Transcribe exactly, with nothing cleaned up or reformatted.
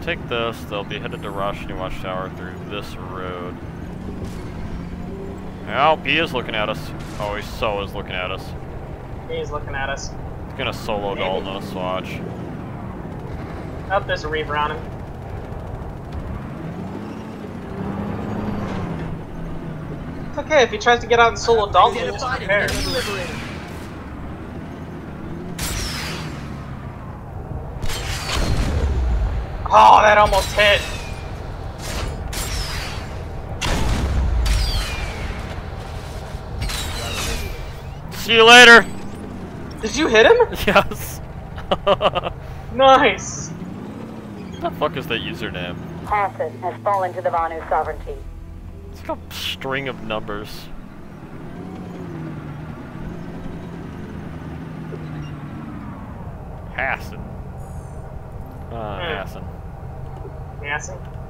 take this, they'll be headed to Roshni Watchtower through this road. Oh, he is looking at us. Oh, he so is looking at us. He's looking at us. He's gonna solo Dalton on a swatch. Oh, there's a Reaver on him. It's okay, if he tries to get out and solo Dalton, just prepare. Oh, that almost hit. See you later! Did you hit him? Yes! Nice! What the fuck is that username? Hassan has fallen to the Vanu sovereignty. It's like a string of numbers. Hassan. Uh, Hmm. Hassan. Hassan?